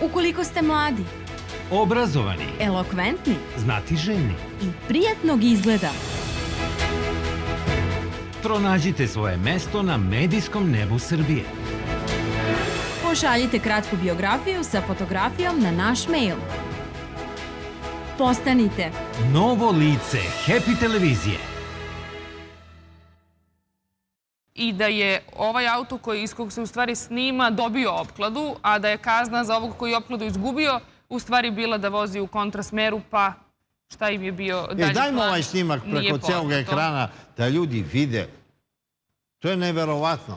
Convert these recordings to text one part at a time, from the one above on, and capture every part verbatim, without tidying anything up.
Ukoliko ste mladi, obrazovani, elokventni, znatiželjni i prijatnog izgleda, pronađite svoje mesto na medijskom nebu Srbije. Pošaljite kratku biografiju sa fotografijom na naš mail. Postanite novo lice Happy televizije. I da je ovaj auto koji, iz kog se u stvari snima dobio opkladu, a da je kazna za ovog koji je opkladu izgubio u stvari bila da vozi u kontrasmeru, pa šta im je bio dalji plan? E, dajmo ovaj snimak preko celog ekrana da ljudi vide. To je neverovatno.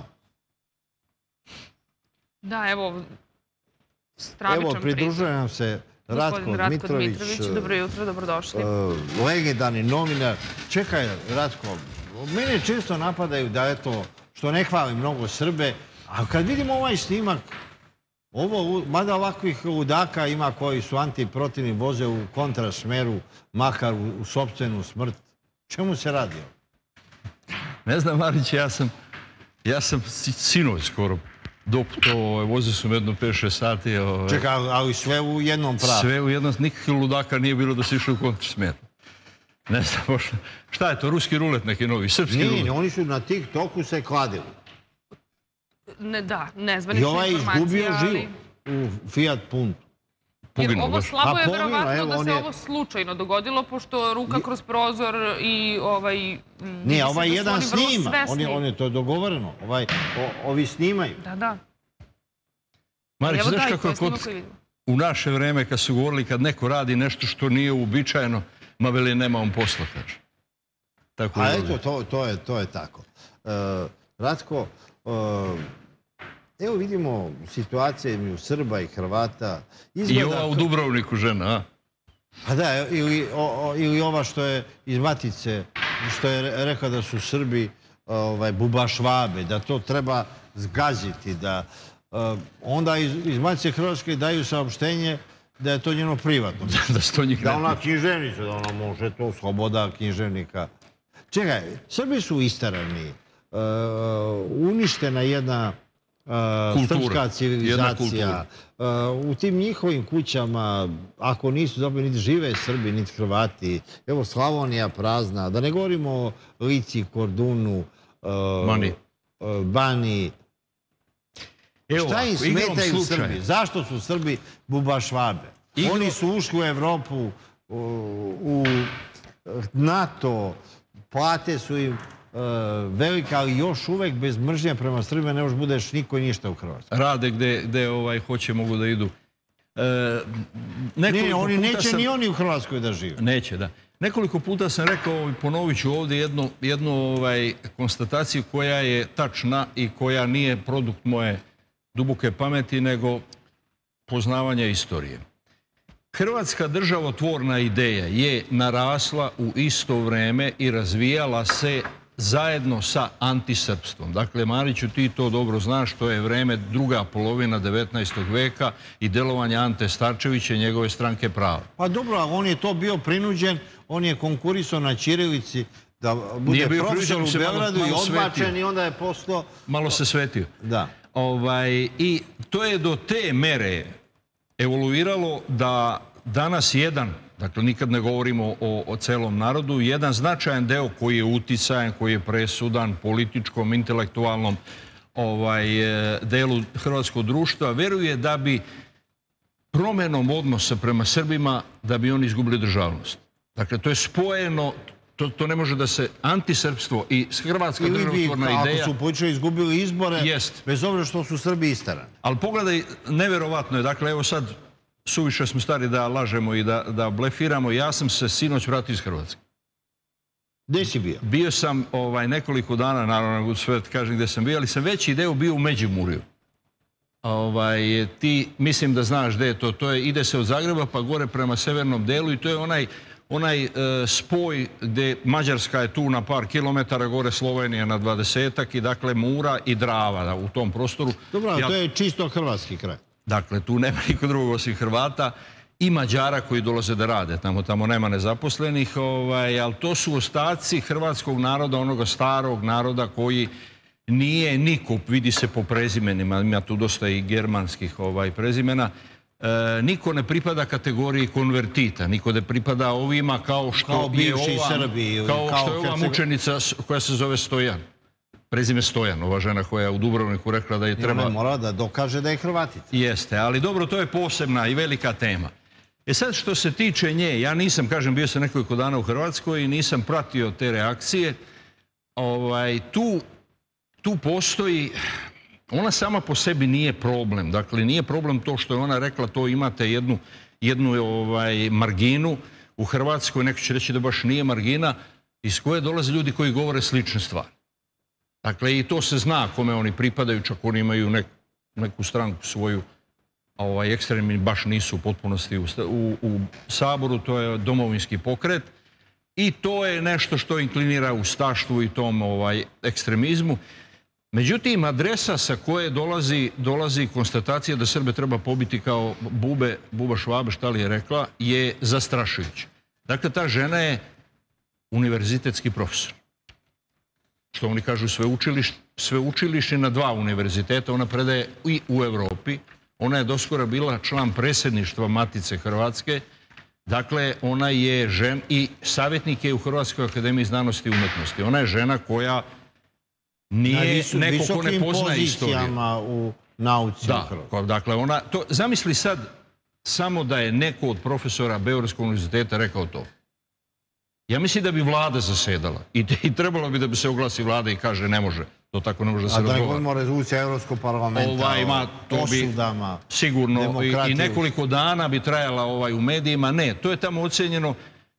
Da, evo, stravičan prizor. Evo, pridružuje nam se Ratko Dmitrović. Dobro jutro, dobrodošli. Legendarni novinar. Čekaj, Ratko, mene često napadaju da je to što ne hvalim mnogo Srbe, a kad vidimo ovaj snimak, ovo, mada ovakvih ludaka ima koji su antiprotivni, voze u kontrasmeru, makar u sopstvenu smrt. Čemu se radi? Ne znam, Marić, ja sam, ja sam sinoć skoro doputovao, vozio sam jedno pet šest sati. Čekaj, ali sve u jednom pravu? Sve u jednom, nikakvih ludaka nije bilo da se išli u kontrasmeru. Ne znam, šta je to, ruski rulet neki novi, srpski rulet? Nije, oni su na TikToku se kladili. Ne, da, nezvanične informacije, ali... I ovaj izgubio živ u Fiat Puntu. Jer ovo slabo je verovatno da se ovo slučajno dogodilo, pošto ruka kroz prozor i ovaj... Nije, ovaj jedan snima, on je to dogovoreno, ovi snimaju. Da, da. Marić, znaš kako je kod... U naše vreme, kad su govorili, kad neko radi nešto što nije uobičajeno, ma veli, nema on posla, kaže. A eto, to je tako. Ratko, evo vidimo situacije između Srba i Hrvata. I ova u Dubrovniku žena, a? Pa da, ili ova što je iz Matice, što je rekla da su Srbi bubašvabe, da to treba zgaziti, da onda iz Matice Hrvatske daju saopštenje da je to njeno privatno. Da ona književnica, da ona može to, sloboda književnika. Čekaj, Srbi su istarani, uništena jedna srpska civilizacija. U tim njihovim kućama, ako nisu dobili niti žive Srbi, niti Hrvati, evo Slavonija prazna, da ne govorimo o Lici, Kordunu, Bani. Šta im smetaju Srbi? Zašto su Srbi bubašvabe? Oni su ušli u Evropu, u NATO, plate su im velika, ali još uvek bez mržnje prema Srbima ne možeš budeš niko i ništa u Hrvatskoj. Rade gde hoće, mogu da idu. Ne, oni neće ni oni u Hrvatskoj da žive. Neće, da. Nekoliko puta sam rekao i ponovit ću ovdje jednu konstataciju koja je tačna i koja nije produkt moje duboke pameti, nego poznavanja istorije. Hrvatska državotvorna ideja je narasla u isto vreme i razvijala se zajedno sa antisrpstvom. Dakle, Mariću, ti to dobro znaš, to je vreme druga polovina devetnaestog veka i delovanja Ante Starčevića i njegove stranke Prava. Pa dobro, on je to bio prinuđen, on je konkurisao na ćirilici da bude profesor u Beogradu i odbačen i onda je postao... Malo se svetio. Da. I to je do te mere evoluiralo da danas jedan, dakle nikad ne govorimo o celom narodu, jedan značajan deo koji je uticajan, koji je presudan političkom, intelektualnom delu hrvatskog društva, veruje da bi promenom odnosa prema Srbima, da bi oni izgubili državnost. Dakle, to je spojeno, to ne može da se antisrpstvo i hrvatska državotvorna ideja... Ako su počeli izgubili izbore, bez obzira što su Srbi istarani. Ali pogledaj, neverovatno je, dakle, evo sad, suviše smo stari da lažemo i da blefiramo. Ja sam se sinoć vratio iz Hrvatske. Gde si bio? Bio sam nekoliko dana, naravno, sve kažem gde sam bio, ali sam veći deo bio u Međimurju. Ti, mislim da znaš gde je to. To je, ide se od Zagreba pa gore prema severnom delu i to je onaj onaj spoj gde Mađarska je tu na par kilometara, gore Slovenija na dvadesetak i dakle Mura i Drava u tom prostoru. Dobro, to je čisto hrvatski kraj. Dakle, tu nema niko drugog osim Hrvata i Mađara koji dolaze da rade. Tamo nema nezaposlenih, ali to su ostaci hrvatskog naroda, onoga starog naroda koji nije niko, vidi se po prezimenima, ima tu dosta i germanskih prezimena, niko ne pripada kategoriji konvertita, niko ne pripada ovima kao što je ova, kao što je ova mučenica koja se zove Stojan. Prezime Stojan, ova žena koja je u Dubrovniku rekla da je treba... I ona mora da dokaže da je Hrvatica. Jeste, ali dobro, to je posebna i velika tema. E sad, što se tiče nje, ja nisam, kažem, bio sam nekoliko dana u Hrvatskoj i nisam pratio te reakcije. Tu postoji... Ona sama po sebi nije problem. Dakle, nije problem to što je ona rekla, to imate jednu marginu u Hrvatskoj, neko će reći da baš nije margina, iz koje dolaze ljudi koji govore slične stvari. Dakle, i to se zna kome oni pripadaju, čak oni imaju neku stranku svoju, ekstremni baš nisu u potpunosti u Saboru, to je Domovinski pokret i to je nešto što inklinira ustaštvu i tom ekstremizmu. Međutim, adresa sa koje dolazi konstatacija da Srbe treba pobiti kao bube, Buba Švabe, šta li je rekla, je zastrašujuća. Dakle, ta žena je univerzitetski profesor. Što oni kažu sveučilište na dva univerziteta, ona predaje i u Evropi. Ona je doskora bila član predsjedništva Matice Hrvatske. Dakle, ona je žena i savjetnik je u Hrvatskoj akademiji znanosti i umjetnosti. Ona je žena koja nije neko ko ne poznaje istoriju. Na visokim pozicijama u nauci u Hrvatskoj. Dakle, ona... Zamisli sad samo da je neko od profesora Beogradskog univerziteta rekao to. Ja mislim da bi vlada zasedala i trebalo bi da bi se oglasi vlada i kaže ne može, to tako ne može da se razgovara. A da ne govorimo o rezoluciji Evropskog parlamenta, o osudama, sigurno i nekoliko dana bi trajala u medijima. Ne, to je tamo ocenjeno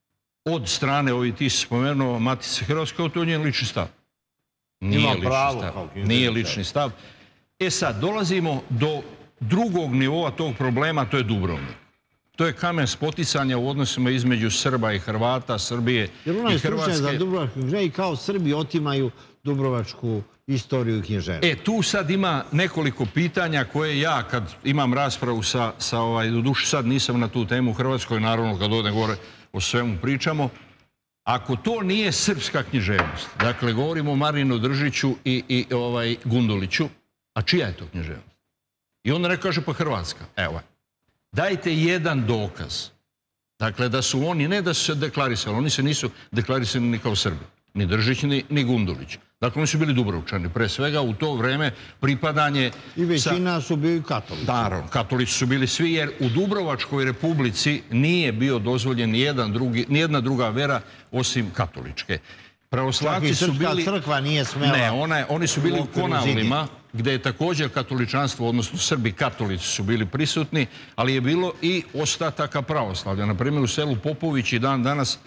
od strane, ovi ti si spomenuo, Matice Hrvatske, to je njen lični stav. Nije lični stav. Nije lični stav. E sad, dolazimo do drugog nivoa tog problema, to je Dubrovnik. To je kamen spoticanja u odnosima između Srba i Hrvata, Srbije i Hrvatske. Jer ona je stručnja za dubrovačku književnost i kao Srbi otimaju dubrovačku istoriju i književnost. E, tu sad ima nekoliko pitanja koje ja, kad imam raspravu sa, do duše sad nisam na tu temu u Hrvatskoj, naravno kad ovdje gore o svemu pričamo, ako to nije srpska književnost, dakle, govorimo o Marinu Držiću i Gunduliću, a čija je to književnost? I onda neko kaže pa Hrvatska. Evo, dajte jedan dokaz. Dakle, da su oni, ne da su se deklarisali, oni se nisu deklarisali ni kao Srbi. Ni Držić, ni Gundulić. Dakle, oni su bili Dubrovčani. Pre svega, u to vreme pripadanje... I većina su bili katolici. Naravno, katolici su bili svi, jer u Dubrovačkoj republici nije bio dozvoljen nijedna druga vera osim katoličke. Čak i Srpska crkva nije smela... Ne, oni su bili u Konavlima, gde je također katoličanstvo, odnosno Srbi katolici su bili prisutni, ali je bilo i ostataka pravoslavlja. Naprimjer, u selu Popović i dan danas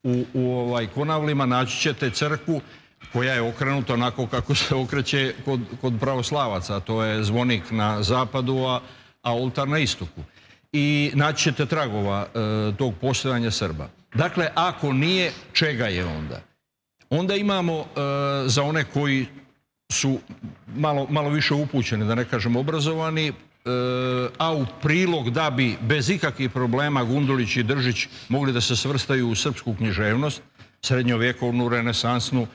u Konavlima naći ćete crkvu koja je okrenuta onako kako se okreće kod pravoslavaca. To je zvonik na zapadu, a oltar na istoku. I naći ćete tragova tog postojanja Srba. Dakle, ako nije, čega je onda? Onda imamo za one koji su malo više upućeni, da ne kažem obrazovani, a u prilog da bi bez ikakvih problema Gundulić i Držić mogli da se svrstaju u srpsku književnost, srednjovjekovnu, renesansnu,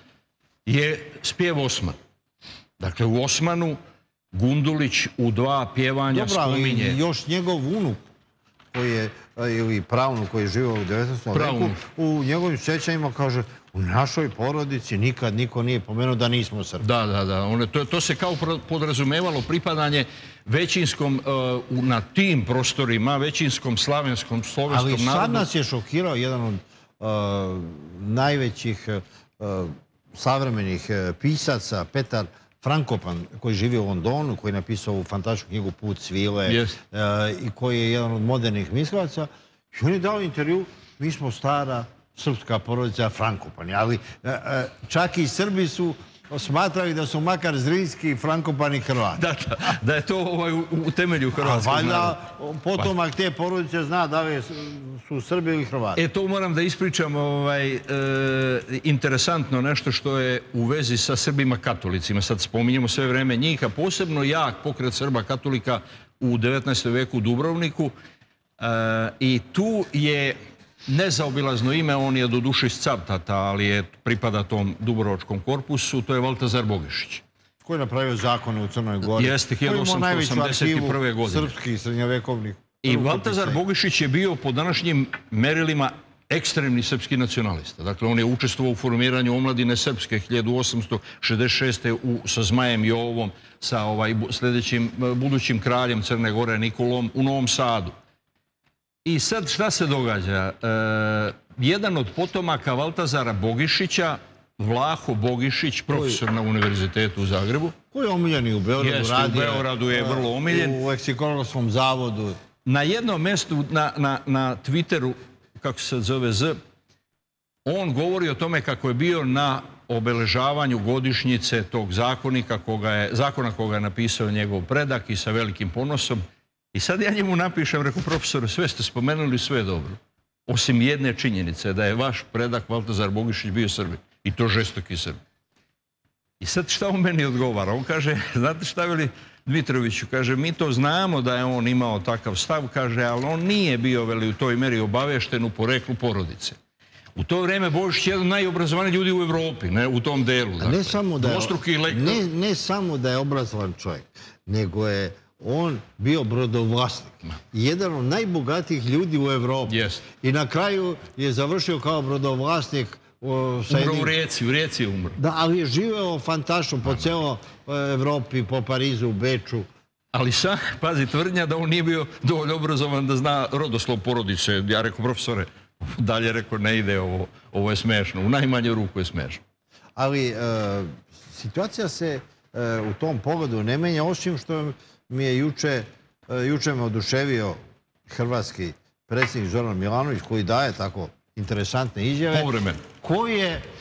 je spjev Osman. Dakle, u Osmanu Gundulić u dva pjevanja spominje... Dobro, ali još njegov unuk, koji je, ili pravnuk koji je živio u devetnaestom veku, u njegovim sjećanjima kaže u našoj porodici nikad niko nije pomenuo da nismo Srbi. Da, da, da. To se kao podrazumevalo pripadanje većinskom, na tim prostorima, većinskom slavenskom, slovenskom narodu. Ali sad nas je šokirao jedan od najvećih savremenih pisaca, Petar Frankopan, koji živi u Londonu, koji je napisao u fantastičnu knjigu Put svile i koji je jedan od modernih mislilaca. I on je dao intervju, mi smo stara srpska porodica Frankopani, ali čak i Srbi su smatrali da su makar Zrinski i Frankopani Hrvati. Da, da je to u temelju hrvatskog naroda. A valjda potomak te porodice zna da li su Srbi ili Hrvati. E, to moram da ispričam interesantno nešto što je u vezi sa Srbima katolicima. Sad spominjemo sve vreme njih, a posebno jak pokret Srba katolika u devetnaestom veku u Dubrovniku. I tu je nezaobilazno ime, on je do duše iz Cavtata, ali je pripada tom Dubrovačkom korpusu, to je Valtazar Bogišić. Koji je napravio zakone u Crnoj Gori? Jeste, hiljadu osamsto osamdeset prve godine. Srpskih srednjovekovnih I Valtazar Bogišić je bio po današnjim merilima ekstremni srpski nacionalista. Dakle, on je učestvovao u formiranju omladine srpske hiljadu osamsto šezdeset šeste. U, sa Zmajem Jovom, sa ovaj, sljedećim budućim kraljem Crne Gore Nikolom u Novom Sadu. I sad šta se događa? E, jedan od potomaka Valtazara Bogišića, Vlaho Bogišić, profesor na Univerzitetu u Zagrebu. Koji je omiljen i u Beogradu. Jeste, u Beogradu je vrlo omiljen. U leksikografskom zavodu. Na jednom mjestu na, na, na Twitteru, kako se zove Z, on govori o tome kako je bio na obeležavanju godišnjice tog zakonika, koga je, zakona koga je napisao njegov predak i sa velikim ponosom. I sad ja njemu napišem, rekao, profesoru, sve ste spomenuli, sve je dobro. Osim jedne činjenice, da je vaš predak Valtazar Bogišić bio Srbin. I to žestoki Srbin. I sad šta on meni odgovara? On kaže, znate šta veli Dmitroviću, kaže, mi to znamo da je on imao takav stav, kaže, ali on nije bio, veli, u toj meri obavešten u poreklu porodice. U to vrijeme Božić je jedan najobrazovaniji ljudi u Evropi, ne, u tom delu. Dakle. Ne, samo da je, ne, ne samo da je obrazovan čovjek, nego je on bio brodovlasnik. Jedan od najbogatijih ljudi u Evropi. Yes. I na kraju je završio kao brodovlasnik. Umro u Rijeci, u Rijeci je umro. Da, ali je živeo fantastično po cijeloj Evropi, po Parizu, u Beču. Ali sad, pazi, tvrdnja da on nije bio dovoljno obrazovan da zna rodoslov porodice. Ja rekao, profesore, dalje rekao, ne ide ovo, ovo je smešno. U najmanju ruku je smešno. Ali situacija se u tom pogledu ne menja, osim što mi je juče, juče me oduševio hrvatski predsjednik Zoran Milanović, koji daje tako interesantne izjave. Povremen. Koji je e,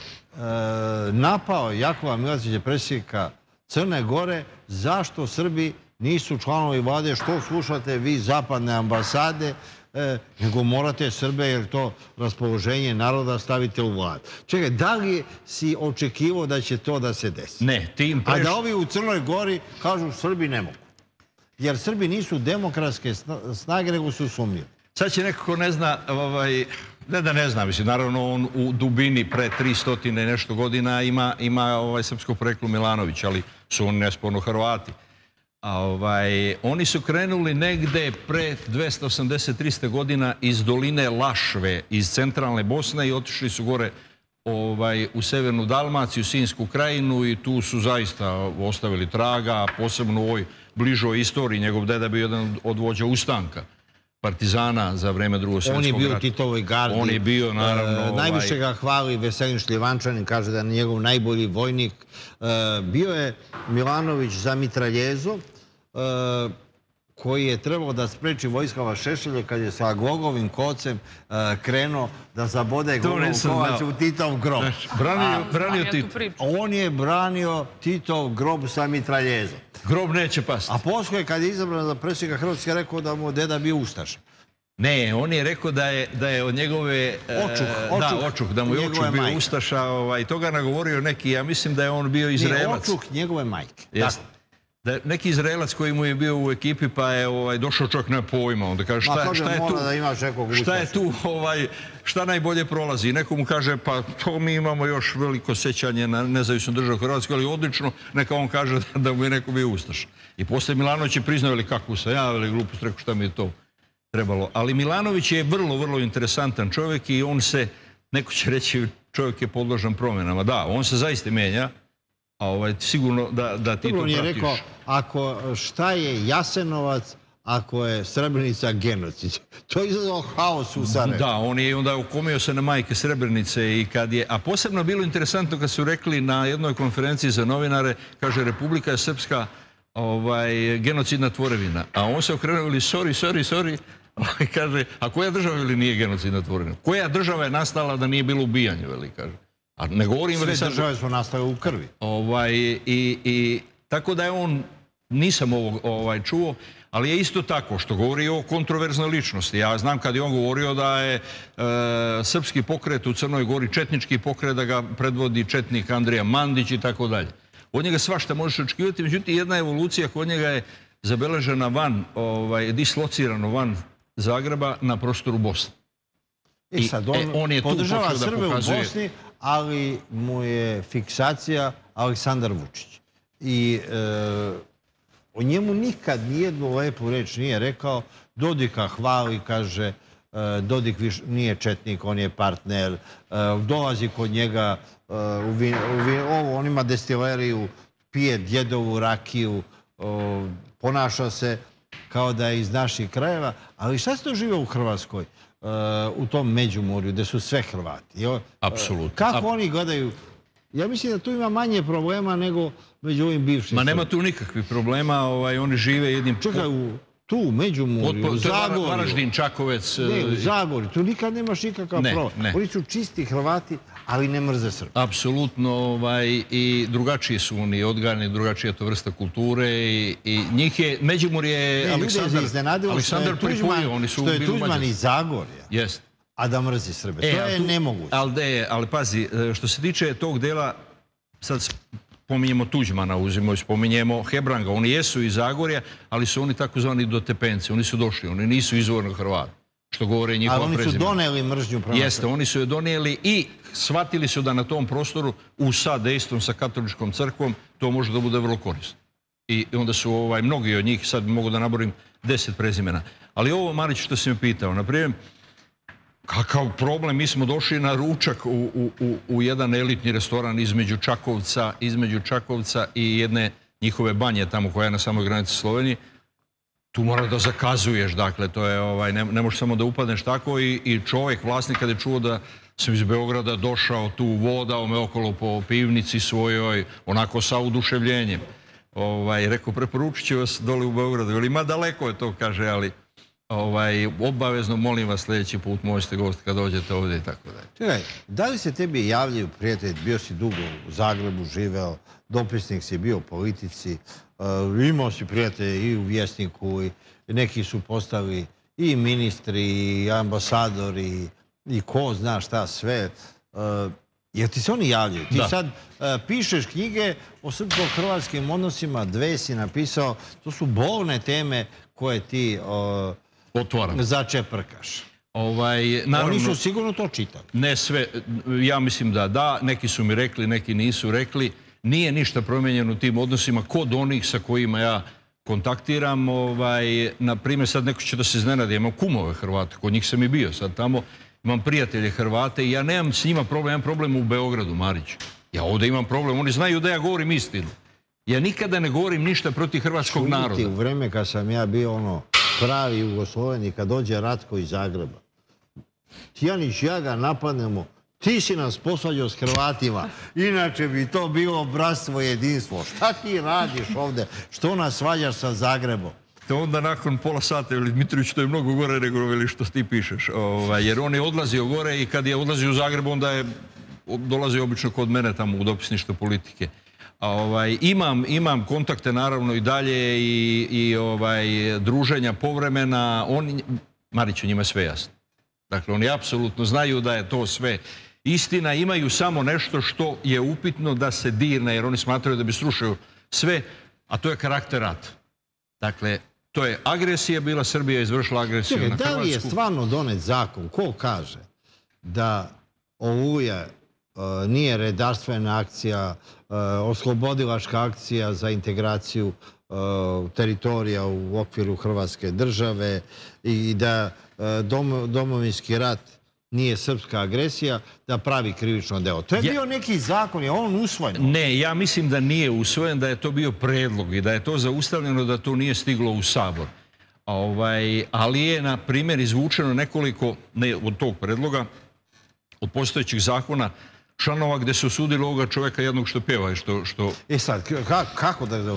napao Jakova Milatića, predsjednika Crne Gore, zašto Srbi nisu članovi vlade, što slušate vi zapadne ambasade, e, nego morate Srbe, jer to raspoloženje naroda stavite u vladu. Čekaj, da li si očekivao da će to da se desi? Ne, tim preš... A da ovi u Crnoj Gori kažu Srbi ne mogu. Jer Srbi nisu demokratske snage, nego su sumnjivi. Sad će neko ko ne zna, ovaj, ne da ne zna, mislim, naravno on u dubini pre tristo i nešto godina ima, ima ovaj, srpsko poreklo Milanović, ali su oni nesporno Hrvati. A ovaj, oni su krenuli negde pre dvesta osamdeset do trista godina iz doline Lašve, iz centralne Bosne i otišli su gore ovaj, u severnu Dalmaciju, Sinjsku krajinu i tu su zaista ostavili traga, posebno u ovoj bližoj istoriji. Njegov deda bio jedan od vođa ustanka partizana za vreme Drugog svjetskog rata. On je bio u Titovoj gardi. On je bio, naravno... Najviše ga hvali Veselin Šljivančanin, kaže da je njegov najbolji vojnik. Bio je Milanović za mitraljezo, koji je trebao da spreči Vojislava Šešelja kad je sa Glogovim kocem krenuo da zabode Glogov kovac u Titov grob. Branio Tito. On je branio Titov grob sa mitraljezom. Grob neće pasti. A poslije, kad je izabran za predsjednika Hrvatske, rekao da mu deda bio ustaša. Ne, on je rekao da je, da je od njegove... Očuk, očuk. Da, očuk, da mu je očuk bio majke. Ustaša. Ovaj, to ga nagovorio neki, ja mislim da je on bio Izraelac. Nije očuk njegove majke. Jeste. Da je neki Izraelac koji mu je bio u ekipi pa je ovaj, došao čak na pojma. Onda kaže, šta, Ma, šta je tu? Da imaš šta je tu, ovaj, šta najbolje prolazi? I neko mu kaže, pa to mi imamo još veliko sećanje na nezavisnu državu Hrvatsku, ali odlično, neka on kaže da, da mu je neko bio ustaš. I posle Milanović je priznao, ili kako se javili glupost, rekao šta mi je to trebalo. Ali Milanović je vrlo, vrlo interesantan čovjek i on se, neko će reći, čovjek je podložan promjenama. Da, on se zaista menja. A ovaj, sigurno da, da ti Dobro, to pratiš. Je rekao, ako, šta je Jasenovac ako je Srebrenica genocid? To je izazvao haos u Sarajevu. Da, on je onda ukomio se na majke Srebrenice i kad je... A posebno bilo interesantno kad su rekli na jednoj konferenciji za novinare, kaže, Republika je Srpska ovaj, genocidna tvorevina. A on se okrenuo ili, sorry, sorry, sorry, kaže, a koja država ili nije genocidna tvorevina? Koja država je nastala da nije bilo ubijanje, veli, kaže. A ne govorim... Sve sad... države su nastale u krvi. Ovaj, i, i, tako da je on, nisam ovo ovaj, čuo, ali je isto tako što govori o kontroverznoj ličnosti. Ja znam kad je on govorio da je e, srpski pokret u Crnoj Gori, četnički pokret, da ga predvodi četnik Andrija Mandić i tako dalje. Od njega svašta možeš očekivati, međutim jedna evolucija kod njega je zabeležena van, ovaj, dislocirano van Zagreba na prostoru Bosne. I sad on, e, on je podržava Srbe u pokazuje... Bosni, ali mu je fiksacija Aleksandar Vučić. I e, o njemu nikad nijednu lepu reč nije rekao. Dodika hvali, kaže, Dodik nije četnik, on je partner. Dolazi kod njega, on ima destileriju, pije djedovu rakiju, ponaša se kao da je iz naših krajeva. Ali šta se to žive u Hrvatskoj, u tom Međimurju, gdje su sve Hrvati? Apsolutno. Kako oni gledaju? Ja mislim da tu ima manje problema nego među ovim bivšim. Ma nema tu nikakvih problema, oni žive jednim... Čekaj, tu u Međimurju, u Zagorju... Varaždin, Čakovec... Ne, u Zagorju, tu nikad nemaš nikakav problem. Oni su čisti Hrvati, ali ne mrze Srbi. Apsolutno, i drugačiji su oni odgajani, drugačija je to vrsta kulture i njih je... Međimurje je Aleksandar pripojio, oni su bili u Mađarsku. Što je Tuđman iz Zagorja. Jest. A da mrzi Srbe. To je nemoguće. Ali pazi, što se tiče tog dela, sad spominjemo Tuđmana, uzimo i spominjemo Hebranga. Oni jesu iz Zagorja, ali su oni takozvani dotepenci. Oni su došli, oni nisu izvorno Hrvati. Što govore njihova prezimena. Ali oni su doneli mržnju prema Srbima. Jeste, oni su je donijeli i shvatili su da na tom prostoru u sadejstvom sa katoličkom crkvom to može da bude vrlo korisno. I onda su mnogi od njih, sad mogu da naborim deset prezimena. Ali ovo, Marić, što si me pitao, na primjer, kakav problem, mi smo došli na ručak u jedan elitni restoran između Čakovca, između Čakovca i jedne njihove banje tamo koja je na samoj granici Slovenije. Tu mora da zakazuješ, dakle, to je, ne možeš samo da upadneš tako i čovjek, vlasnik, kada je čuo da sam iz Beograda došao tu, vodao me okolo po pivnici svojoj, onako sa uduševljenjem. Rekao, preporučit ću vas dole u Beogradu, ili ima daleko je to, kaže, ali obavezno molim vas sljedeći put možete gosti kad dođete ovdje i tako dalje. Čekaj, da li se tebi javljaju prijatelj, bio si dugo u Zagrebu, živeo, dopisnik si bio u politici, imao si prijatelje i u Vjesniku, i neki su postali i ministri, i ambasadori, i ko zna šta sve. Jer ti se oni javljaju? Ti sad pišeš knjige o srpsko-hrvatskim odnosima, dve si napisao, to su bolne teme koje ti začeprkaš. Oni su sigurno to čitali. Ne sve, ja mislim da da, neki su mi rekli, neki nisu rekli. Nije ništa promijenjeno u tim odnosima kod onih sa kojima ja kontaktiram. Na primjer, sad neko će da se iznenadi, imam kumove Hrvate, kod njih sam i bio sad tamo, imam prijatelje Hrvate i ja nemam s njima problem, imam problem u Beogradu, Marić. Ja ovdje imam problem, oni znaju da ja govorim istinu. Ja nikada ne govorim ništa protiv hrvatskog naroda. Čuti u vreme kad sam ja bio ono pravi Jugosloven, kad dođe Ratko iz Zagreba, Tijanić i ja ga napadnemo, ti si nas posvađao s Hrvatima, inače bi to bilo bratstvo i jedinstvo. Šta ti radiš ovdje? Što nas svađaš sa Zagrebom? To onda nakon pola sata, ili Dmitrović, to je mnogo gore nego što ti pišeš. Jer on je odlazio gore i kad je odlazio u Zagreb, onda je dolazio obično kod mene tamo u dopisništvo politike. Imam kontakte naravno i dalje i druženja povremena. Mariću, njima je sve jasno. Dakle, oni apsolutno znaju da je to sve istina. Imaju samo nešto što je upitno da se dirne, jer oni smatraju da bi srušio sve, a to je karakter rata. Dakle, to je agresija bila, Srbija izvršila agresiju na Hrvatsku. Da li je stvarno donet zakon, ko kaže da Oluja nije redarstvena akcija, oslobodilačka akcija za integraciju teritorija u okviru Hrvatske države i da domovinski rat nije srpska agresija, da pravi krivično delo. To je bio neki zakon, je on usvojen? Ne, ja mislim da nije usvojen, da je to bio predlog i da je to zaustavljeno, da to nije stiglo u Sabor. Ali je, na primjer, izvučeno nekoliko, ne od tog predloga, od postojećih zakona, članova gdje se osudilo ovoga čovjeka jednog što pjeva. E sad, kako da...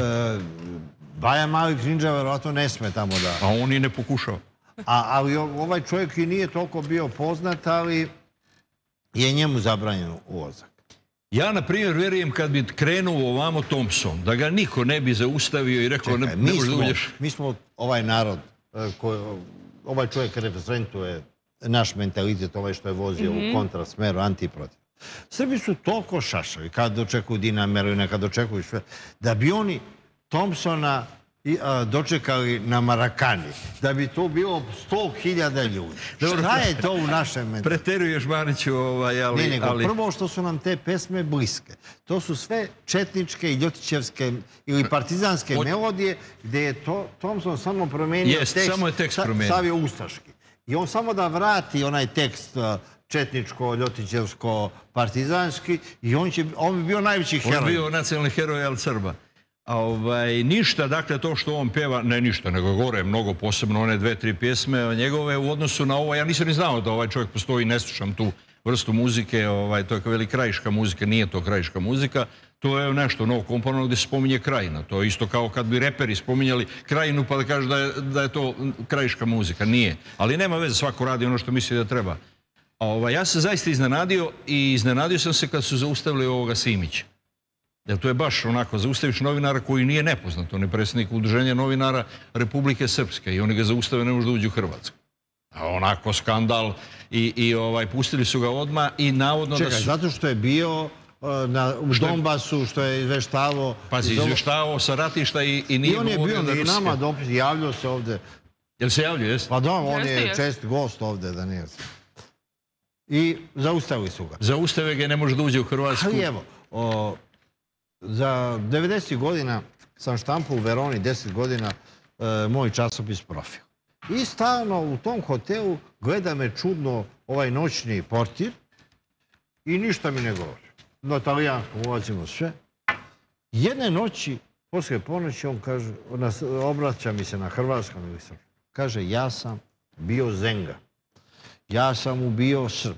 Baja Mali Krinđa verovatno ne sme tamo da... A on i ne pokušao. Ali ovaj čovjek i nije toliko bio poznat, ali je njemu zabranjeno ulazak. Ja, na primjer, vjerujem kad bi krenuo ovamo Thompson, da ga niko ne bi zaustavio i rekao ne možeš da uđeš. Mi smo ovaj narod, ovaj čovjek reprezentuje naš mentalitet, ovaj što je vozio u kontrasmeru, antiprotiv. Srbi su toliko šašavi kad dočekuju Dinameru i nekad dočekuju sve, da bi oni Thompsona i, a, dočekali na Marakani, da bi to bilo sto hiljada ljudi. Šta je to u našem mentalitetu? Preteruješ, Mariću, ovaj, ali... Ne, nego ali... prvo što su nam te pesme bliske. To su sve četničke i ljotićevske ili partizanske Od... melodije, gdje je to, Thompson samo promenio Jest, tekst. samo je tekst promenio. Stavio ustaški. I on samo da vrati onaj tekst četničko, ljotićevsko, partizanski i on, će, on bi bio najveći heroj. On bi bio nacionalni heroj al Srba. A ovaj, ništa, dakle, to što on peva, ne ništa, nego gore mnogo, posebno one dve, tri pjesme njegove u odnosu na ovo. Ja nisam ni znao da ovaj čovjek postoji, ne slušam tu vrstu muzike, ovaj, to je kao veli krajiška muzika, nije to krajiška muzika. To je nešto novo komponovano gdje se spominje krajina. To je isto kao kad bi reperi spominjali krajinu pa da kažu da je, da je to krajiška muzika. Nije. Ali nema veze, svako radi ono što misli da treba. A ovaj, ja sam zaista iznenadio i iznenadio sam se kad su zaustavili ovoga Simića. Jer to je baš onako, zaustaviš novinara koji nije nepoznat. On je predsjednik Udruženja novinara Republike Srpske i oni ga zaustave, ne može da uđe u Hrvatsku. A onako skandal i, i ovaj, pustili su ga odmah i navodno Čekaj, da su... zato što je bio na, u Donbasu, što je izveštavao... Pazi, izveštavao sa ratišta i, i nije... I on je bio i nama dopis, javljao se ovde. Jel se javljao, jesi? Pa da, on Jeste, je jeste. čest gost ovde, da nije. I zaustavili su ga. Zaustave ga i ne može da uđe u Hrvatsku. Ali evo, o, za devedesetih godina sam štampao u Veroni, deset godina, e, moj časopis Profil. I stalno u tom hotelu gleda me čudno ovaj noćni portir i ništa mi ne govori. Na talijanskom ulazimo sve. Jedne noći, poslije ponoći, on kaže, nas, obraća mi se na hrvatskom ili srpskom. Kaže, ja sam bio Zenga. Ja sam ubio Srb.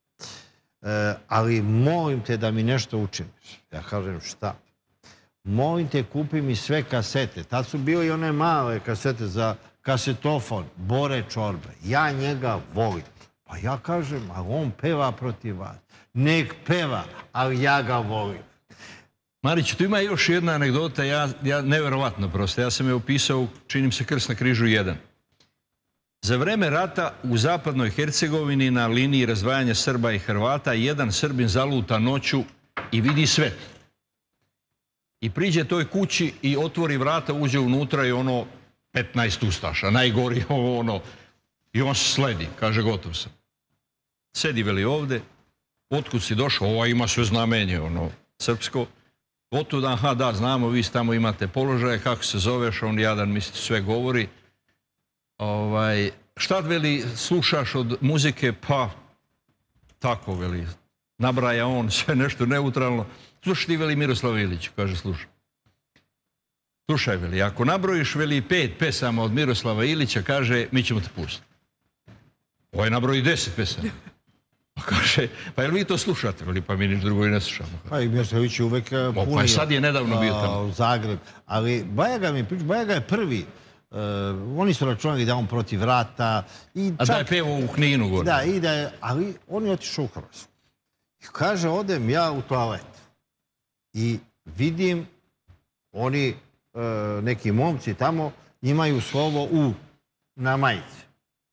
E, ali molim te da mi nešto učiniš. Ja kažem, šta? Molim te, kupi mi sve kasete. Tad su bile i one male kasete za kasetofon, Bore Čorbe. Ja njega volim. Pa ja kažem, a on peva protiv vas. Nek peva, ali ja ga volim. Marić, tu ima još jedna anegdota, ja, ja nevjerovatno prosto. Ja sam je opisao, činim se Krst na križu jedan. Za vreme rata u zapadnoj Hercegovini na liniji razdvajanja Srba i Hrvata jedan Srbin zaluta noću i vidi svet. I priđe toj kući i otvori vrata, uđe unutra i ono petnaest ustaša, najgori ono. I on se sledi, kaže gotov sam. Sedi veli ovde, otkud si došao, ova ima sve znamenje, ono, srpsko. Otud, aha, da, znamo, vi tamo imate položaje, kako se zoveš, on jadan misli sve govori. Ovaj, šta veli slušaš od muzike? Pa tako veli, nabraja on sve nešto neutralno. Slušaj ti veli Miroslava Ilića, kaže slušaj. Slušaj veli, ako nabrojiš veli pet pesama od Miroslava Ilića, kaže mi ćemo te pustiti. Ovaj nabroji deset pesama. Pa kaže, pa jel vi to slušate? Veli, pa mi niš drugo i ne slušamo. Pa i Miroslavić je uvek punio. Pa sad je nedavno bio tamo. U Zagreb. Ali Bajaga mi priča, Bajaga je prvi. Uh, oni su računali da je on protiv rata. I A čak, da je pevao u Kninu gore. Da, i da je, ali on je otišao u Hrvatsku. I kaže, odem ja u toalet. I vidim, oni, uh, neki momci tamo, imaju slovo U na majici.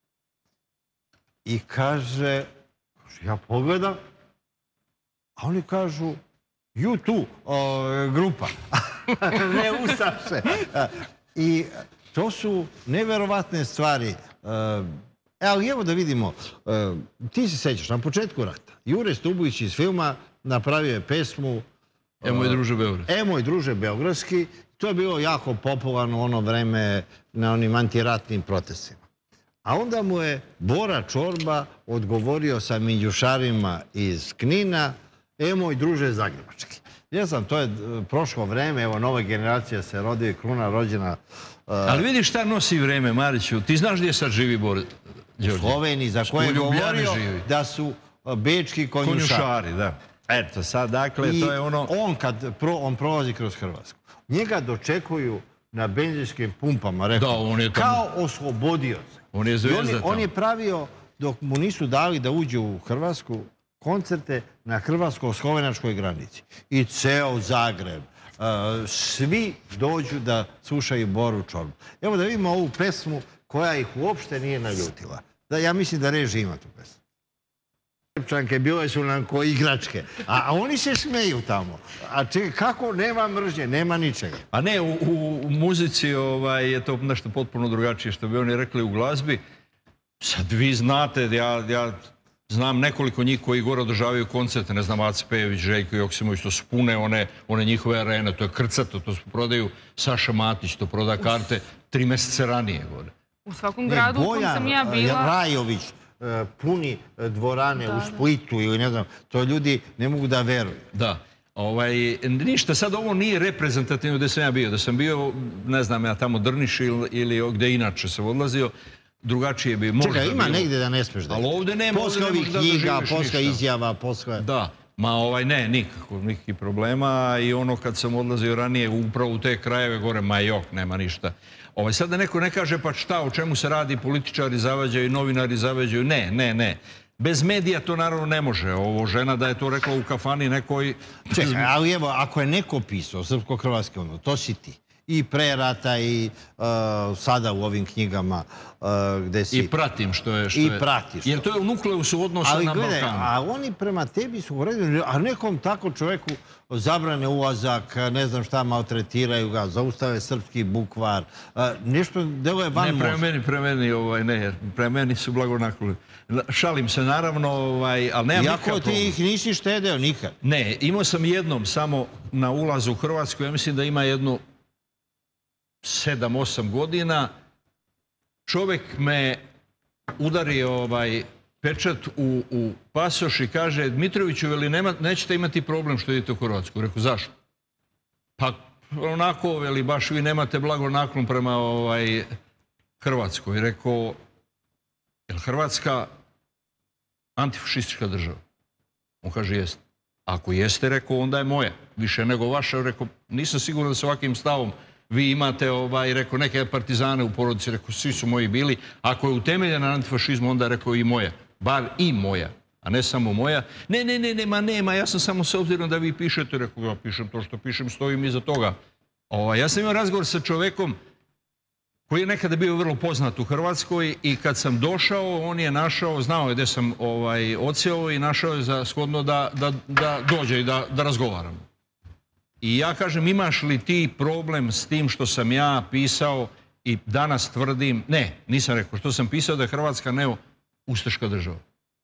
I kaže, ja pogledam, a oni kažu, ju tu, o, grupa, ne ustaše. I to su neverovatne stvari. E, ali evo da vidimo, ti se sećaš, na početku rata, Jure Stubović iz filma napravio je pesmu E, moj druže Beogradski. E, moj druže Beogradski. To je bilo jako popularno u ono vreme na onim antiratnim protestima. A onda mu je Bora Čorba odgovorio sa minđušarima iz Knina, e, moj druže Zagrebački. Ja znam, to je prošlo vreme, evo, nova generacija se rodi i Kruna rođena. Uh, Ali vidiš šta nosi vreme, Mariću. Ti znaš gdje sad živi Bor Đorđe? Sloveniji, za koje je govorio živi. da su uh, bečki konjušari. Konjušari, da. Eto, sad, dakle, I to je ono... on, kad pro, on prolazi kroz Hrvatsku, njega dočekuju na benzinskim pumpama, rekao, Da, on je tamo- kao oslobodioce. On je I zvezda on je, on tamo. je pravio, dok mu nisu dali da uđe u Hrvatsku, koncerte na hrvatsko-slovenačkoj granici. I ceo Zagreb. Uh, svi dođu da slušaju Boru Čorbu. Evo da vidimo ovu pesmu koja ih uopšte nije naljutila. Da, ja mislim da režija ima tu pesmu. Srpčanke bile su nam ko igračke. A oni se smeju tamo. A čekaj, kako nema mržnje, nema ničega? A ne, u muzici je to nešto potpuno drugačije što bi oni rekli u glazbi. Sad vi znate, ja znam nekoliko njih koji gore održavaju koncerte, ne znam, Aca Pejović, Željko Joksimović, to su pune one njihove arene, to je krcato, to prodaju Saša Matić, to proda karte tri mjeseca ranije gore. U svakom gradu u kom sam ja bila... Bojan Rajović puni dvorane u Splitu ili ne znam, to ljudi ne mogu da veruju. Da. Ništa, sad ovo nije reprezentativno gdje sam ja bio. Da sam bio, ne znam, ja tamo Drniš ili gdje inače sam odlazio, drugačije bi možda bilo. Čekaj, ima negdje da ne smeš da je. Ali ovdje nema, posle ovih knjiga, posle izjava, posle... Da, ma ovaj ne, nikako, nikakvih problema i ono kad sam odlazio ranije upravo u te krajeve gore, ma jok, nema ništa. Sad da neko ne kaže pa šta, o čemu se radi, političari zavađaju, novinari zavađaju, ne, ne, ne. Bez medija to naravno ne može. Ovo žena da je to rekla u kafani nekoj... Čekaj, ali evo, ako je neko pisao srpsko-hrvatski ono, to si ti. I pre rata i sada u ovim knjigama gde si... I pratim što je... I pratiš. Jer to je u nukleusu odnosa na Balkanu. Ali gledaj, a oni prema tebi su uredili, a nekom tako čoveku zabrane ulazak, ne znam šta, maltretiraju ga, zaustave srpski bukvar, nešto deluje van mozga. Ne, pre meni, pre meni, ne, pre meni su blagonakloni. Šalim se naravno, ali nemam nikakav problem. Iako ti ih nisi štedeo nikad. Ne, imao sam jednom samo na ulazu u Hrvatsku, ja mislim da ima jednu sedam, osam godina, čovjek me udari pečat u pasoš i kaže Dmitroviću, veli nećete imati problem što idete u Hrvatsku? Rekao, zašto? Pa onako, veli, baš vi nemate blagonaklon prema Hrvatskoj. Rekao, je li Hrvatska antifašistička država? On kaže, jeste. Ako jeste, rekao, onda je moja. Više nego vaša. Rekao, nisam siguran da se ovakvim stavom vi imate, rekao, neke partizane u porodici, rekao, svi su moji bili. Ako je utemeljena na antifašizmu, onda je rekao i moja. Bar i moja, a ne samo moja. Ne, ne, ne, nema, nema, ja sam samo s obzirom da vi pišete, rekao, ja pišem to što pišem, stojim iza toga. Ja sam imao razgovor sa čovekom koji je nekada bio vrlo poznat u Hrvatskoj i kad sam došao, on je našao, znao je gdje sam odsjeo i našao je za shodno da dođe i da razgovaramo. I ja kažem, imaš li ti problem s tim što sam ja pisao i danas tvrdim, ne, nisam rekao, što sam pisao da je Hrvatska neo ustaška država.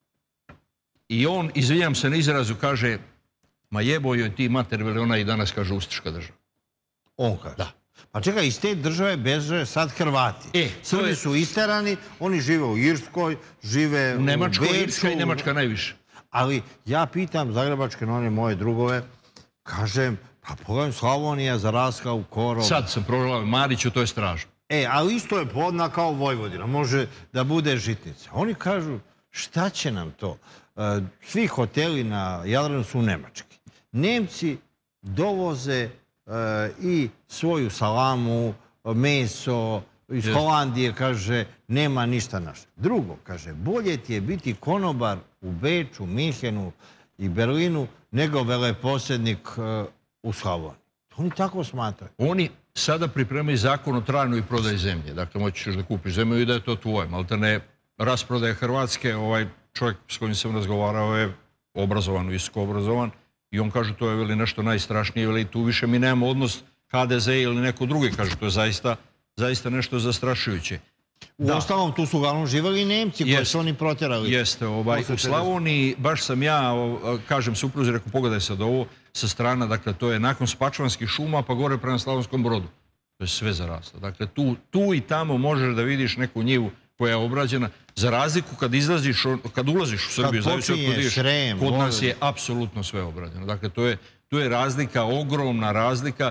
I on, izvinjam se na izrazu, kaže, ma jebo joj ti mater, veli ona i danas kaže ustaška država. On kaže? Da. Pa čekaj, iz te države beže sad Hrvati. Srbi su isterani, oni žive u Irskoj, žive u Nemačkoj, Beču. Irska i Nemačka najviše. Ali ja pitam zagrebačke, one moje drugove, kažem, pa pogledam, Slavonija zarasla u korov. Sad sam proželao Mariću, to je strašno. E, ali isto je plodna kao Vojvodina, može da bude žitnica. Oni kažu, šta će nam to? Svi hoteli na Jadranu su nemački. Nemci dovoze i svoju salamu, meso, iz Holandije, kaže, nema ništa naše. Drugo, kaže, bolje ti je biti konobar u Beču, Minhenu i Berlinu nego veleposjednik u Slavoniji. Oni tako smatraju. Oni sada pripremaju zakon o trajnoj prodaji zemlje. Dakle, moćeš da kupiš zemlju i da je to tvoje. Malte ne, rasprodaje Hrvatske, ovaj čovjek s kojim sam razgovarao je obrazovan, visoko obrazovan i on kaže to je veli nešto najstrašnije, veli tu više mi nemamo odnos H D Z ili neko drugi, kaže to je zaista, zaista nešto zastrašujuće. U ostalom tu su uglavnom živali i Nemci koji su oni protjerali. Jeste, u Slavoniji, baš sam ja, kažem supruzi, rekao pogledaj sad ovo sa strana, dakle to je nakon Spačvanskih šuma pa gore prema Slavonskom Brodu. To je sve zaraslo. Dakle tu i tamo možeš da vidiš neku njivu koja je obrađena. Za razliku kad izlaziš, kad ulaziš u Srbiju, zavisi od kod ideš, kod nas je apsolutno sve obrađeno. Dakle tu je razlika, ogromna razlika.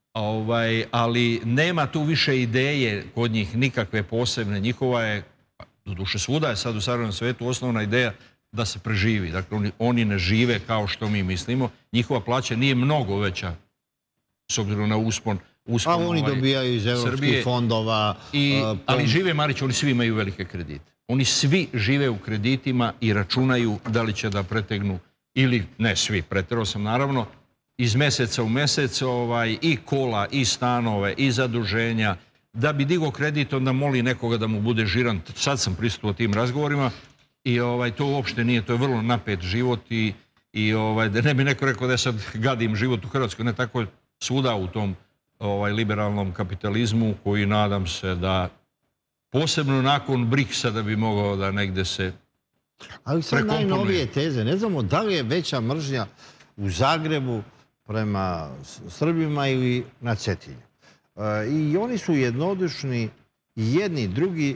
Ali nema tu više ideje kod njih nikakve posebne. Njihova je, doduše svuda je sad u savremenom svijetu, osnovna ideja da se preživi. Dakle, oni ne žive kao što mi mislimo. Njihova plaća nije mnogo veća s obzirom na uspon Srbije. A oni dobijaju iz evropskih fondova. Ali žive, Marić, oni svi imaju velike kredite. Oni svi žive u kreditima i računaju da li će da pretegnu, ili ne svi, preterao sam naravno, iz meseca u mesec i kola, i stanove, i zaduženja. Da bi digao kredit, onda moli nekoga da mu bude žiran. Sad sam prisutuo tim razgovorima I ovaj, to uopšte nije, to je vrlo napet život i, i ovaj, da ne bi neko rekao da sad gadim život u Hrvatskoj, ne tako je svuda u tom ovaj, liberalnom kapitalizmu koji nadam se da posebno nakon Briksa da bi mogao da negde se Ali sad najnovije teze, ne znamo da li je veća mržnja u Zagrebu prema Srbima ili na Cetinju. I oni su jednodušni, jedni i drugi.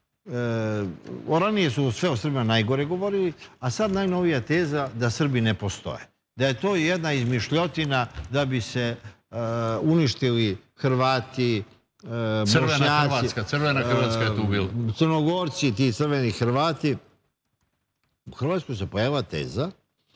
Ranije su sve o Srbima najgore govorili, a sad najnovija teza da Srbi ne postoje. Da je to jedna izmišljotina da bi se uništili Hrvati, Crvena Hrvatska, Crvena Hrvatska je tu bila. Crnogorci, ti crveni Hrvati. U Hrvatskoj se pojavila teza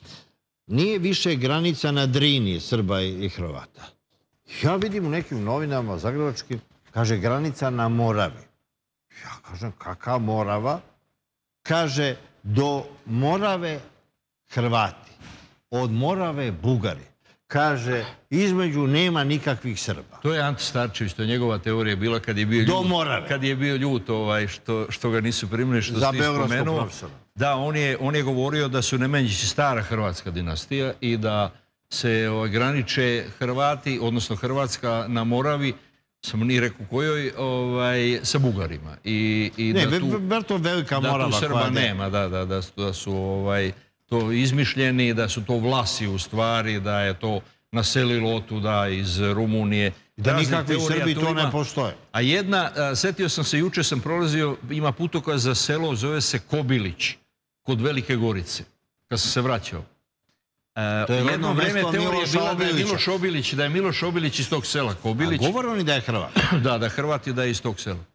nije više granica na Drini Srba i Hrvata. Ja vidim u nekim novinama zagrebačkim, kaže granica na Moravi. Ja kažem, kakva Morava? Kaže, do Morave Hrvati, od Morave Bugari. Kaže, između nema nikakvih Srba. To je Ante Starčević, to je njegova teorija bila kad je bio ljut. Do Morave. Kad je bio ljut ovaj, što, što ga nisu primili, što Za ste spomenuo. profesora. Da, on je, on je govorio da su Nemanjići stara hrvatska dinastija i da se ovaj, graniče Hrvati, odnosno Hrvatska na Moravi, sam ni rekao kojoj, ovaj, sa Bugarima. I, i ne, da tu, ver to velika Morava. Da tu Srba nema, da, da, da, da su ovaj, to izmišljeni, da su to Vlasi u stvari, da je to naselilo otuda iz Rumunije. Da nikakvi Srbi to ne postoje. A jedna, setio sam se, juče sam prolazio, ima putokaz za selo, zove se Kobilić, kod Velike Gorice, kad sam se vraćao. To je jedno vreme teorija je bila da je Miloš Obilić, da je Miloš Obilić iz tog sela. Kobilić. A govore oni da je Hrvat? Da, da Hrvat je da je iz tog sela.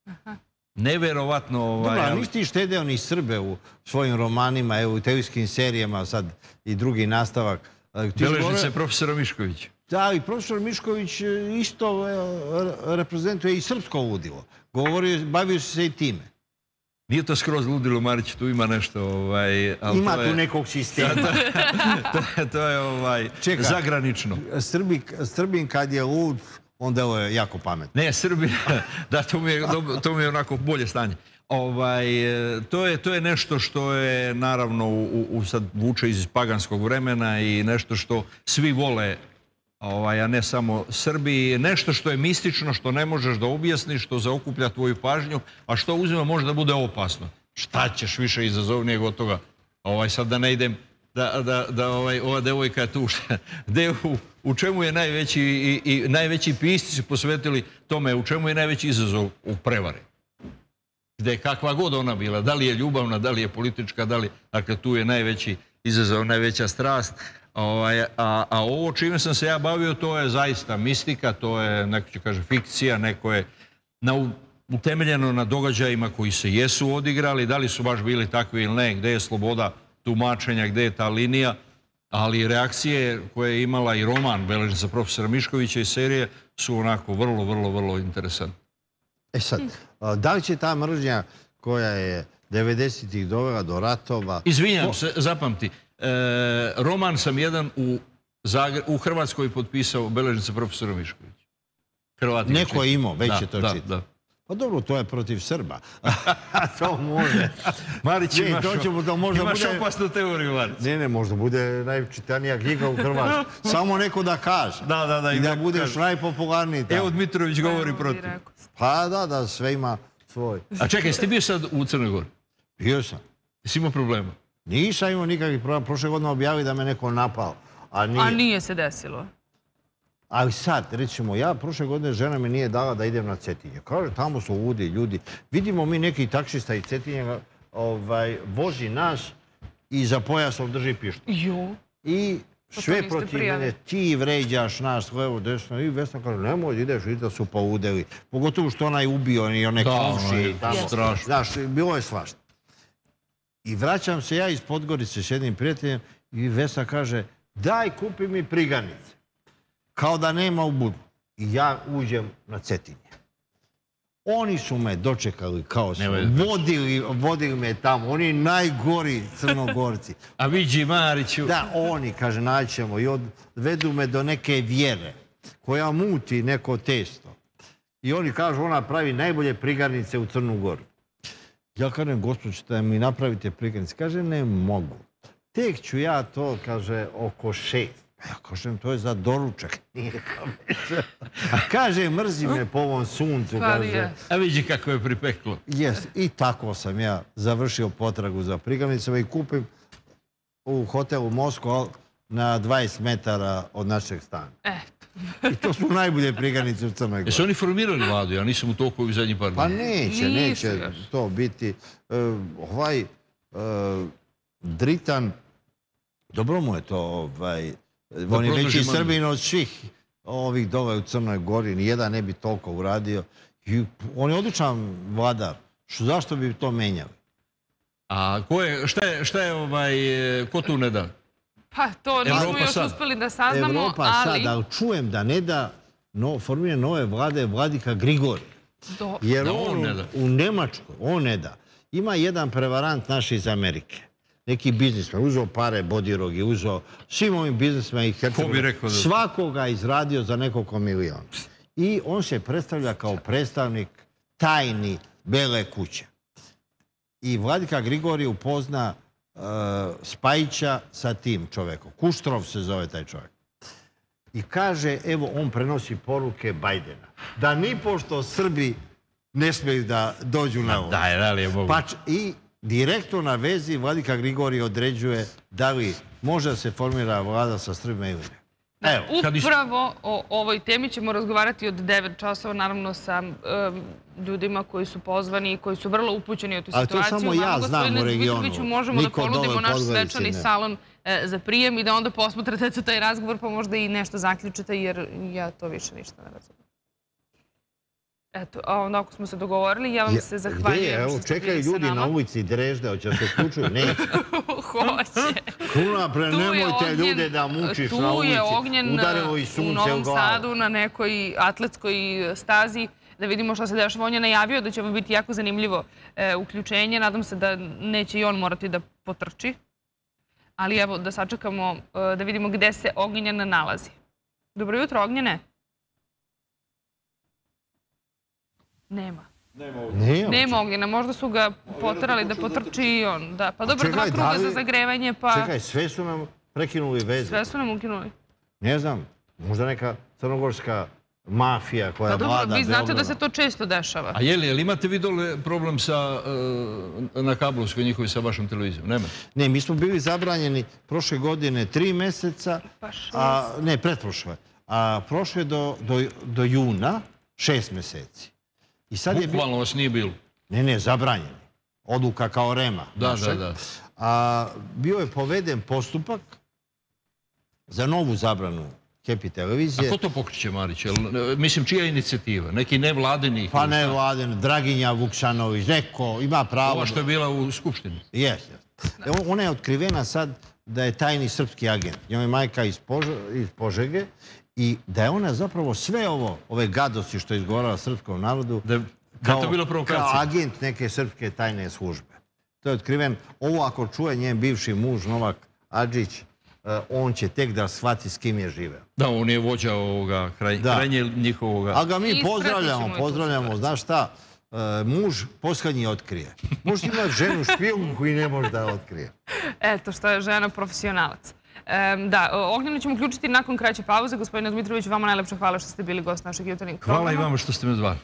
Neverovatno... Ovaj, dobro, a nisi ti štedeo ni Srbe u svojim romanima, evo, u televizijskim serijama, sad i drugi nastavak. Beležnice profesora Miškovića. Da, i profesor Mišković isto reprezentuje i srpsko ludilo. Govorio, bavio se i time. Nije to skroz ludilo, Marić, tu ima nešto... Ovaj, ali ima to tu je, nekog sistema. to, je, to je ovaj, Čekaj, zagranično. Srbi, Srbin kad je lud, onda je jako pametno. Ne, Srbin, da, to mi je, to mi je onako bolje stanje. Ovaj, to, je, to je nešto što je naravno u, u, sad vuče iz paganskog vremena i nešto što svi vole, ovaj, a ne samo Srbi. Nešto što je mistično, što ne možeš da objasniš, što zaokuplja tvoju pažnju, a što uzima može da bude opasno. Šta ćeš više izazovnijeg od toga? Ovaj, sad da ne idem, da, da, da ovaj, ova devojka je tu, de, u, u čemu je najveći, i, i najveći pisci se posvetili tome, u čemu je najveći izazov u prevari. Gde kakva god ona bila, da li je ljubavna, da li je politička, da li... Dakle, tu je najveći izazov, najveća strast. Ovaj, a, a ovo čime sam se ja bavio, to je zaista mistika, to je, neko će kaže, fikcija, neko je na, utemeljeno na događajima koji se jesu odigrali, da li su baš bili takvi ili ne, gde je sloboda tumačenja, gde je ta linija, ali reakcije koje je imala i roman Beležnica profesora Miškovića i serije su onako vrlo, vrlo, vrlo interesantne. E sad, da li će ta mržnja koja je devedesetih dovela do ratova... Izvinjam se, zapamti. E, roman sam jedan u, Zagre, u Hrvatskoj potpisao Beležnica profesora Miškovića. Hrvati neko je imao, već da, je to da, čitao. da. Pa dobro, to je protiv Srba. To može. Marić, ne, imaš, to ćemo, to možda imaš bude... opasnu teoriju, Marić. Ne, ne, možda bude najčitanija knjiga u Hrvatskoj. Samo neko da kaže. Da, da, da. I da budeš kaže. Najpopularniji tamo. Evo, Dmitrović govori protiv. Pa da, da, sve ima svoj. A čekaj, jesi ti bio sad u Crnoj Gori? Bio sam. Jesi imao problema? Nisam imao nikakvih problema. Prošle godine objavili da me neko napao. A nije, a nije se desilo. Ali sad, recimo, ja prošle godine žena mi nije dala da idem na Cetinje. Kaže, tamo su ludi ljudi. Vidimo mi neki taksista iz Cetinja ovaj, vozi nas i za pojasom drži pištolj. Jo. I sve protiv mene, ti vređaš nas, levo, desno. I Vesna kaže, nemoj, ideš, vidite da su poudeli. Pogotovo što onaj ubio i one kuši. Strašno. Znaš, bilo je svašta. I vraćam se ja iz Podgorice s jednim prijateljem i Vesna kaže, daj, kupi mi priganice. Kao da nema u budu. I ja uđem na Cetinje. Oni su me dočekali kao smo. Vodili, vodili me tamo. Oni najgori Crnogorci. A viđi Mariću. Da, oni, kaže, naćemo. I odvedu me do neke vjere koja muti neko testo. I oni kažu, ona pravi najbolje prigarnice u Crnu Goru. Ja kažem, gospođo, ćete mi napravite prikaznice? Kaže, ne mogu. Tek ću ja to, kaže, oko šest. Ja kažem, to je za doručak. Kaže, mrzi me po ovom suncu. A vidi kako je pripeklo. Jest. I tako sam ja završio potragu za prikaznicama i kupim u hotelu Moskva na dvadeset metara od našeg stana. I to su najbolje prikaznice u Crnoj Gori. Jesu oni formirali vladu? Ja nisam u toku u zadnjih par dana. Pa neće, neće to biti. Ovaj Dritan, dobro mu je to, ovaj, on je veći Srbin od svih ovih dole u Crnoj Gori, nijedan ne bi toliko uradio. On je odličan vladar. Zašto bi to menjali? A šta je, ko tu ne da? Pa to nismo još uspeli da saznamo, ali... Evropa sad, ali čujem da ne da formiranje nove vlade vladika Grigorij. Jer on u Nemačkoj, on ne da. Ima jedan prevarant naš iz Amerike. Neki biznismen, uzeo pare, Bodirogi, uzeo svim ovim biznismenima i Hercegovina. Svakoga izradio za nekoliko miliona. I on se predstavlja kao predstavnik tajni Bele kuće. I vladika Grigorij upozna Spajića sa tim čovekom. Kuštrov se zove taj čovjek. I kaže, evo, on prenosi poruke Bajdena. Da nipošto Srbi ne smiju da dođu na ovo. I direktno na vezi vladika Grigorij određuje da li može da se formira vlada sa Srbima ili ne. Upravo o ovoj temi ćemo razgovarati od devet časova, naravno sa ljudima koji su pozvani i koji su vrlo upućeni u tu situaciju. Ali to samo ja znam u regionu. Možemo da ponudimo naš svečani salon za prijem i da onda posmatrate taj razgovor pa možda i nešto zaključite jer ja to više ništa ne razumijem. Eto, a onda ako smo se dogovorili, ja vam se zahvaljujem što ste bili sa nama. Čekaju ljudi na ulici Drežde, hoće da se uključuju? Ne. Hoće. Kruna, pre, nemojte ljude da mučiš na ulici. Tu je Ognjen u Novom Sadu na nekoj atletskoj stazi. Da vidimo što se dešava. On je najavio da će vam biti jako zanimljivo uključenje. Nadam se da neće i on morati da potrči. Ali evo, da sačekamo da vidimo gde se Ognjen nalazi. Dobro jutro, Ognjene. Nema. Nema Ognjena. Možda su ga poterali da potrči i on. Pa dobro, dva kruga za zagrevanje, pa... Čekaj, sve su nam prekinuli veze. Sve su nam ukinuli. Ne znam, možda neka crnogorska mafija koja vlada... Pa dobro, vi znate da se to često dešava. A je li, jel imate vi dole problem na Kablovskoj njihovi sa vašom televizijom? Nemate? Ne, mi smo bili zabranjeni prošle godine tri meseca. Pa šest. Ne, pretprošle. A prošle do juna šest meseci. Bukvalno vas nije bilo? Ne, ne, zabranjeni. Odluka kao Rema. Da, da, da. Bio je poveden postupak za novu zabranu Happy televizije. A ko to pokriče, Marić? Mislim, čija je inicijativa? Neki nevladini? Pa nevladini, Draginja Vuksanović, neko ima pravo... Ova što je bila u Skupštini? Jeste. Ona je otkrivena sad da je tajni srpski agent. Njoj je majka iz Požege. I da je ona zapravo sve ovo, ove gadosti što je izgovarala srpskom narodu, kao agent neke srpske tajne službe. To je otkriven. Ovo ako čuje njen bivši muž Novak Adžić, on će tek da shvati s kim je živeo. Da, on je vođa ovoga, krajnje njihovoga... A ga mi pozdravljamo, pozdravljamo, znaš šta, muž poslednji otkrije. Možete imati ženu špijunku koji ne može da otkrije. Eto što je žena profesionalac. Da, Ognjena ćemo uključiti nakon kraće pauze. Gospodine Dmitrović, vama najlepše hvala što ste bili gost našeg jutarnjeg programa. Hvala i vama što ste me zvali.